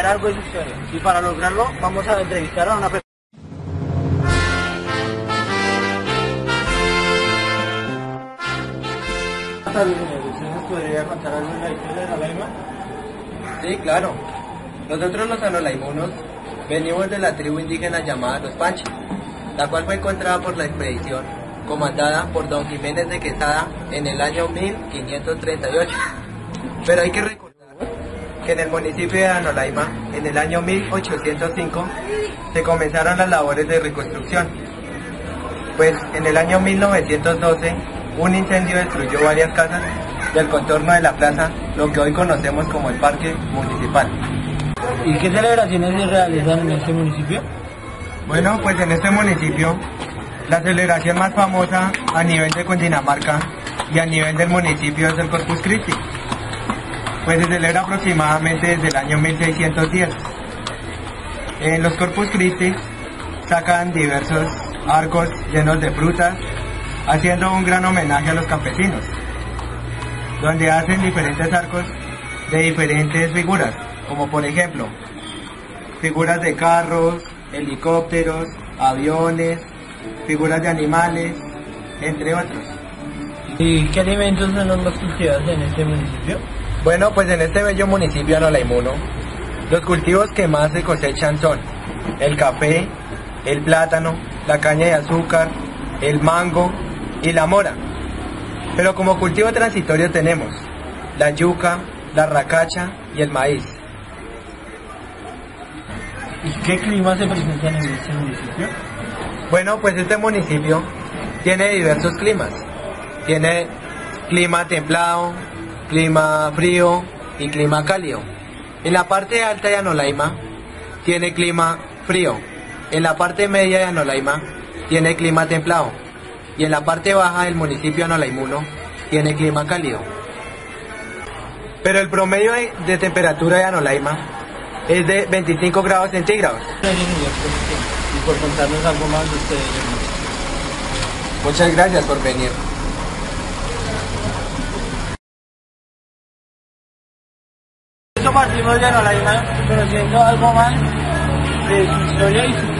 algo de su historia. Y para lograrlo vamos a entrevistar a una persona. ¿Usted nos podría contar algo de la historia de Anolaima? Sí, claro. Nosotros los anolaimunos venimos de la tribu indígena llamada Los Panches, la cual fue encontrada por la expedición comandada por don Jiménez de Quesada en el año 1538. Pero hay que recordar que en el municipio de Anolaima, en el año 1805, se comenzaron las labores de reconstrucción. Pues en el año 1912, un incendio destruyó varias casas del contorno de la plaza, lo que hoy conocemos como el Parque Municipal. ¿Y qué celebraciones se realizan en este municipio? Bueno, pues en este municipio, la celebración más famosa a nivel de Cundinamarca y a nivel del municipio es el Corpus Christi. Pues se celebra aproximadamente desde el año 1610. En los Corpus Christi sacan diversos arcos llenos de frutas, haciendo un gran homenaje a los campesinos, donde hacen diferentes arcos de diferentes figuras, como por ejemplo, figuras de carros, helicópteros, aviones, figuras de animales, entre otros. ¿Y qué alimentos son los más cultivados en este municipio? Bueno, pues en este bello municipio anolaimuno, los cultivos que más se cosechan son el café, el plátano, la caña de azúcar, el mango y la mora. Pero como cultivo transitorio tenemos la yuca, la racacha y el maíz. ¿Y qué clima se presentan en este municipio? Bueno, pues este municipio tiene diversos climas. Tiene clima templado, clima frío y clima cálido. En la parte alta de Anolaima tiene clima frío. En la parte media de Anolaima tiene clima templado. Y en la parte baja del municipio anolaimuno tiene clima cálido. Pero el promedio de temperatura de Anolaima es de 25 grados centígrados. Y por contarnos algo más de ustedes. Muchas gracias por venir. Eso partimos de Anolaima, conociendo algo más de su historia y su